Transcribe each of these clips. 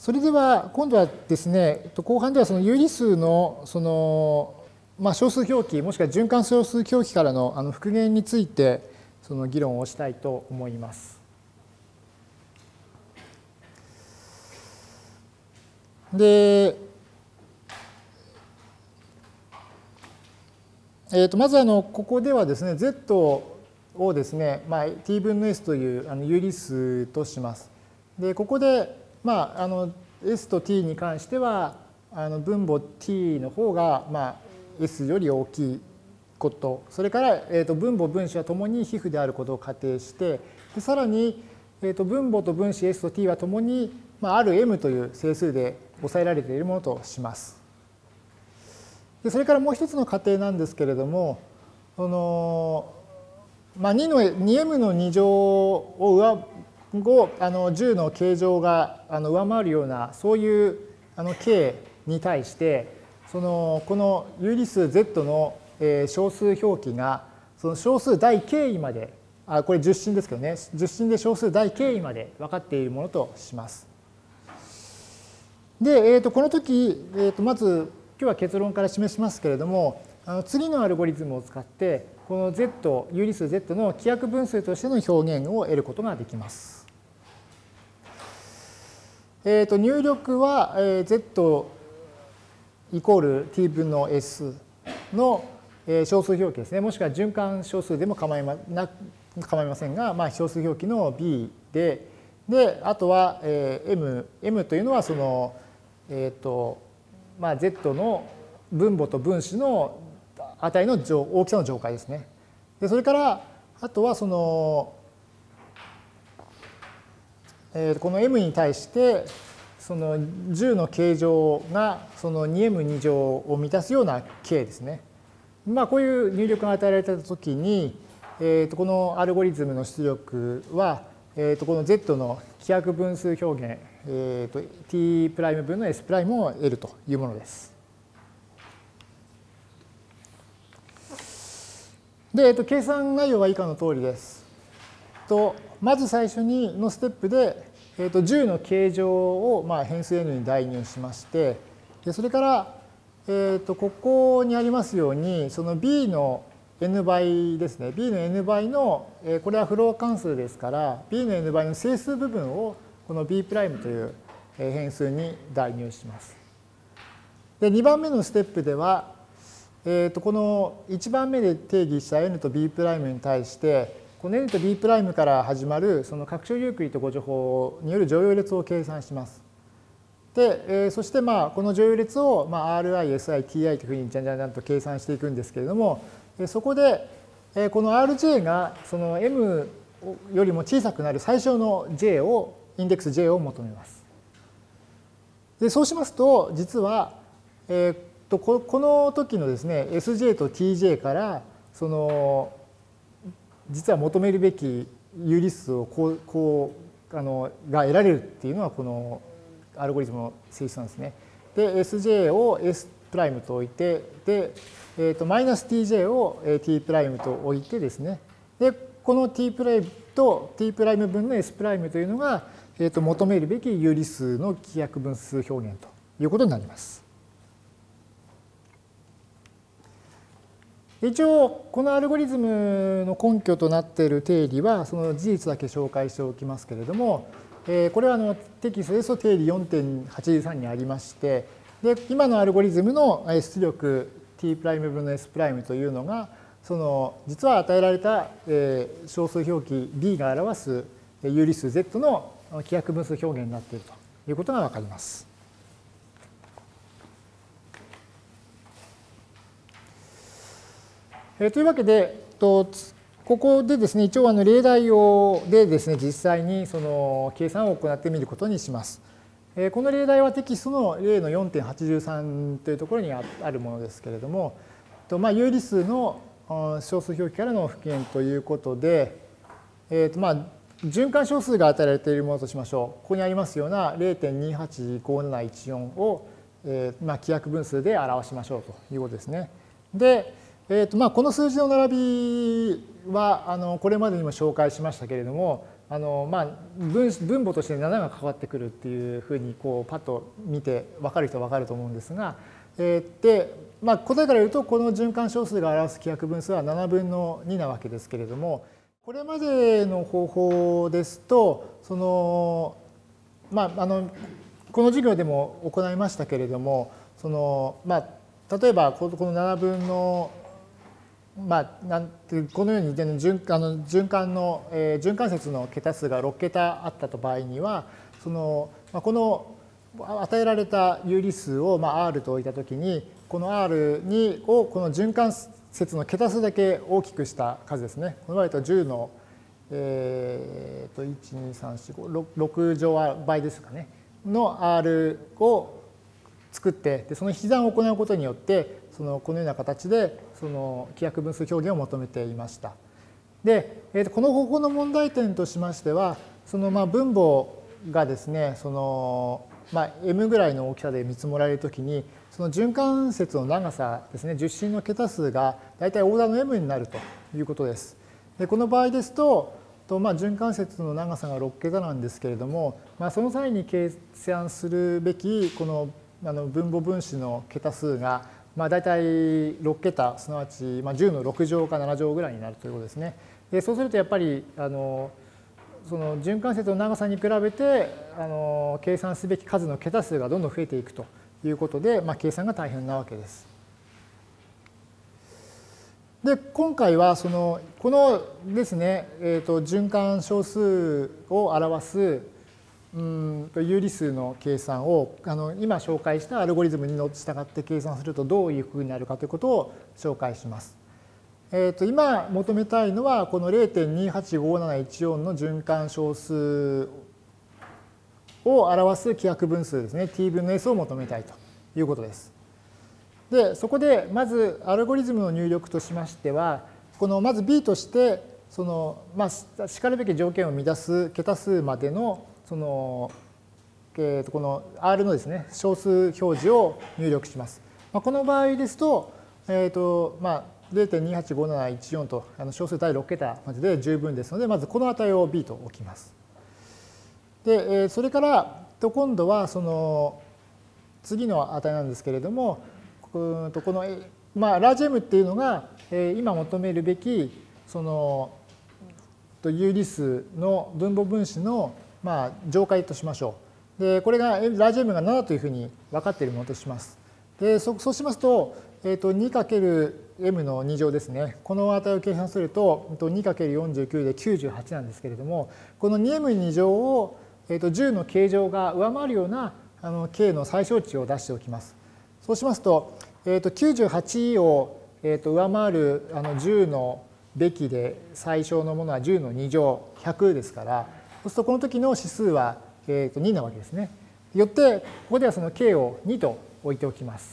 それでは今度はですね、後半ではその有理数の小数表記もしくは循環小数表記からの復元についてその議論をしたいと思います。で、まずここではですね z をですね、t 分の s という有理数とします。でここでs と t に関しては分母 t の方がs より大きいこと、それから分母分子はともに皮膚であることを仮定して、でさらに分母と分子 s と t はともにある m という整数で抑えられているものとします。でそれからもう一つの仮定なんですけれども、2m の2乗を10の形状が上回るようなそういう形に対してこの有理数 z の小数表記がその小数大 k 位までこれ10進ですけどね、10進で小数大 k 位まで分かっているものとします。で、この時、まず今日は結論から示しますけれども、次のアルゴリズムを使ってこの z 有理数 z の規約分数としての表現を得ることができます。入力は z イコール t 分の s の小数表記ですね。もしくは循環小数でも構いませんが、小数表記の b で、あとは m というのはそのz の分母と分子の値の大きさの上階ですね。でそれからあとはこの m に対してその10の形状がその 2m2 乗を満たすような形ですね。こういう入力が与えられたときに、このアルゴリズムの出力は、この z の規約分数表現、t' 分の s' を得るというものです。で、計算内容は以下の通りです。まず最初のステップで、10の形状を変数 n に代入しまして、それから、ここにありますように、その b の n 倍ですね。b の n 倍の、これはフロー関数ですから、b の n 倍の整数部分をこの b' という変数に代入します。で、2番目のステップでは、この1番目で定義した n と b' に対して、この n と b' から始まるその拡張ユークリッド誤助法による乗用列を計算します。で、そしてこの乗用列をri、si、ti というふうにじゃんじゃんじゃんと計算していくんですけれども、そこでこの rj がその m よりも小さくなる最小の j を、インデックス j を求めます。で、そうしますと、実は、この時のですね、sj と tj からその実は求めるべき有理数をが得られるっていうのはこのアルゴリズムの性質なんですね。で、sj を s' と置いて、で、マイナス tj を t' と置いてですね、で、この t' と t' 分の s' というのが、求めるべき有理数の規約分数表現ということになります。一応、このアルゴリズムの根拠となっている定理は、その事実だけ紹介しておきますけれども、これはテキストですと定理 4.83 にありまして、で今のアルゴリズムの出力 t' 分の s' というのが、実は与えられた小数表記 b が表す有理数 z の規約分数表現になっているということがわかります。というわけで、ここでですね、一応例題でですね、実際にその計算を行ってみることにします。この例題はテキストの例の 4.83 というところにあるものですけれども、有理数の小数表記からの復元ということで、循環小数が与えられているものとしましょう。ここにありますような 0.285714 を規約分数で表しましょうということですね。で、この数字の並びはこれまでにも紹介しましたけれども、 分母として7が関わってくるっていうふうにこうパッと見て分かる人は分かると思うんですが、で、答えから言うとこの循環小数が表す規約分数は7分の2なわけですけれども、これまでの方法ですとこの授業でも行いましたけれども、例えばこの7分のこのように循環節の桁数が6桁あった場合には、この与えられた有理数をR と置いたときに、この R をこの循環節の桁数だけ大きくした数ですね。この場合10の1、2、3、4、5、6乗倍ですかね。の R を作って、その引き算を行うことによって、このような形で規約分数表現を求めていました。で、この方法の問題点としましては、分母がですね、m ぐらいの大きさで見積もられるときに、その循環節の長さですね、十進の桁数が大体オーダーの m になるということです。で、この場合ですと、循環節の長さが6桁なんですけれども、その際に計算するべきこの分母分子の桁数が大体6桁、すなわち10の6乗か7乗ぐらいになるということですね。で、そうするとやっぱりその循環節の長さに比べて計算すべき数の桁数がどんどん増えていくということで、計算が大変なわけです。で、今回はこのですね、循環小数を表す有理数の計算を今紹介したアルゴリズムに従って計算するとどういうふうになるかということを紹介します。今求めたいのはこの 0.285714 の循環小数を表す規約分数ですね t 分の s を求めたいということです。で、そこでまずアルゴリズムの入力としましては、このまず b としてしかるべき条件を満たす桁数までのこの R のですね小数表示を入力します。この場合ですと、0.285714 と小数第6桁までで十分ですので、まずこの値を b と置きます。で、それから今度は次の値なんですけれども、このラージ M っていうのが今求めるべき有理数の分母分子の乗解としましょう。で、これがラージ M が7というふうに分かっているものとします。で、そうしますと、2×m の2乗ですね。この値を計算すると 2×49 で98なんですけれども、この 2m2 乗を10の形状が上回るようなk の最小値を出しておきます。そうしますと、98を上回る10のべきで最小のものは10の2乗100ですから、そうするとこの時の指数は2なわけですね。よってここではその k を2と置いておきます。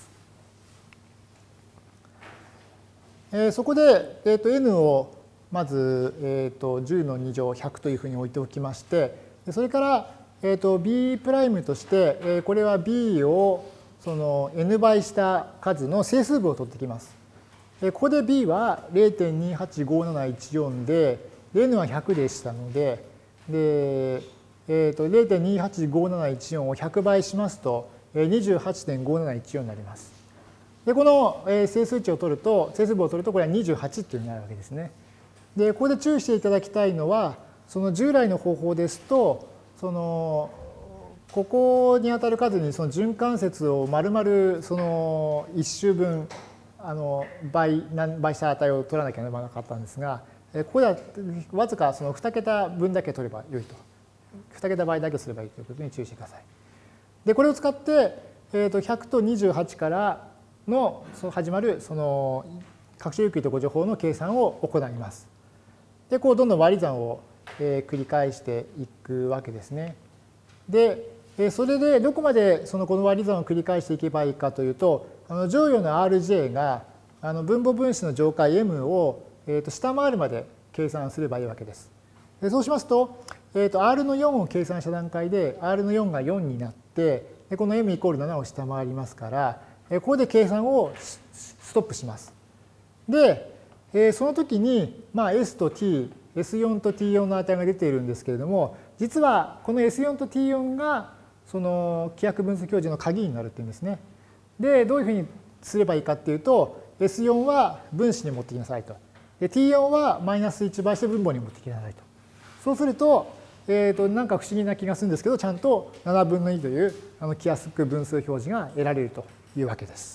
そこでn をまず10の2乗100というふうに置いておきまして、それからb' としてこれは b をn 倍した数の整数部を取ってきます。ここで b は 0.285714 で n は100でしたので、0.285714 を100倍しますと 28.5714 になります。で、この整数値を取ると、整数部を取るとこれは28というふうになるわけですね。で、ここで注意していただきたいのは、従来の方法ですと、ここに当たる数に循環節を丸々1周分倍した値を取らなきゃならなかったんですが、ここではわずか2桁分だけ取ればよいと。2桁倍だけすればいいということに注意してください。で、これを使って100と28からの始まる拡張有機と誤助法の計算を行います。で、どんどん割り算を繰り返していくわけですね。で、それでどこまでこの割り算を繰り返していけばいいかというと、乗与の Rj が分母分子の乗解 M を下回るまで計算すればいいわけです。で、そうしますと、R の4を計算した段階で R の4が4になって、この M イコール7を下回りますから、ここで計算をストップします。で、その時に、S と T S4 と T4 の値が出ているんですけれども、実はこの S4 と T4 がその規約分数表示の鍵になるっていうんですね。で、どういうふうにすればいいかっていうと、S4 は分子に持ってきなさいと。で、T4 はマイナス1倍して分母に持ってきなさいと。そうすると、なんか不思議な気がするんですけど、ちゃんと7分の2という規約分数表示が得られるというわけです。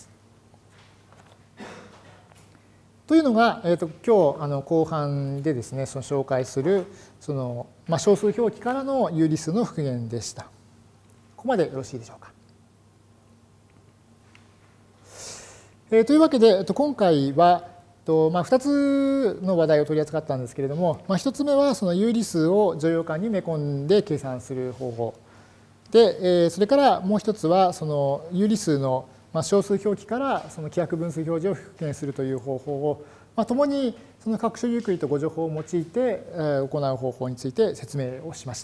というのが、今日後半でですね、その紹介するその、小数表記からの有理数の復元でした。ここまでよろしいでしょうか。というわけで、今回は2つの話題を取り扱ったんですけれども、1つ目はその有理数を乗用感に埋め込んで計算する方法で、それからもう一つはその有理数の小数表記からその規約分数表示を復元するという方法を、共にその各種ゆっくりとご情報を用いて行う方法について説明をしました。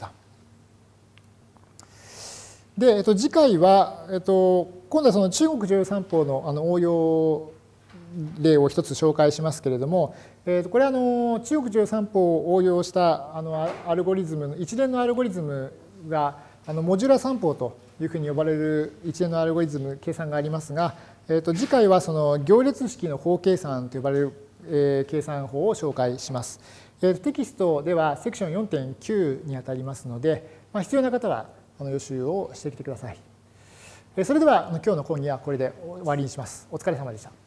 で、次回は、今度はその中国常用三法の応用例を一つ紹介しますけれども、これは中国常用三法を応用したアルゴリズムの一連のアルゴリズムがモジュラ三法というふうに呼ばれる一連のアルゴリズム計算がありますが、次回はその行列式の法計算と呼ばれる計算法を紹介します。テキストではセクション 4.9 にあたりますので、必要な方は予習をしてきてください。それでは今日の講義はこれで終わりにします。お疲れ様でした。